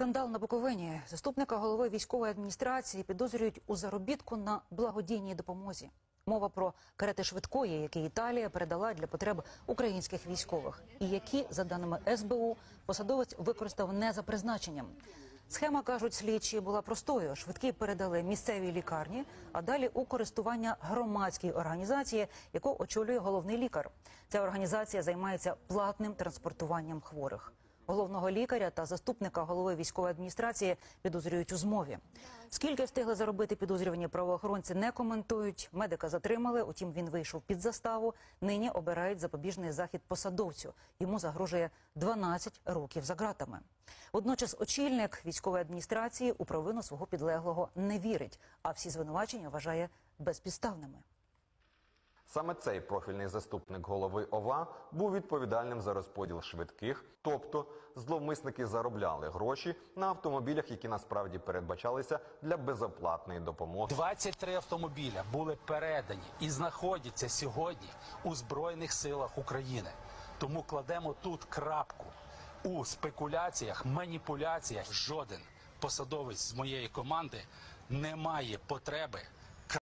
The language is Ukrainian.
Скандал на Буковині. Заступника голови військової адміністрації підозрюють у заробітку на благодійній допомозі. Мова про карети швидкої, які Італія передала для потреб українських військових. І які, за даними СБУ, посадовець використав не за призначенням. Схема, кажуть слідчі, була простою. Швидкі передали місцевій лікарні, а далі у користування громадській організації, яку очолює головний лікар. Ця організація займається платним транспортуванням хворих. Головного лікаря та заступника голови військової адміністрації підозрюють у змові. Скільки встигли заробити підозрювані, правоохоронці не коментують. Медика затримали, утім він вийшов під заставу. Нині обирають запобіжний захід посадовцю. Йому загрожує 12 років за ґратами. Водночас очільник військової адміністрації у провину свого підлеглого не вірить, а всі звинувачення вважає безпідставними. Саме цей профільний заступник голови ОВА був відповідальним за розподіл швидких, тобто зловмисники заробляли гроші на автомобілях, які насправді передбачалися для безоплатної допомоги. 23 автомобіля були передані і знаходяться сьогодні у Збройних силах України. Тому кладемо тут крапку. У спекуляціях, маніпуляціях жоден посадовець з моєї команди не має потреби